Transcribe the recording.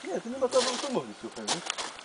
Nie, to nie ma co mówić, słuchaj, nie?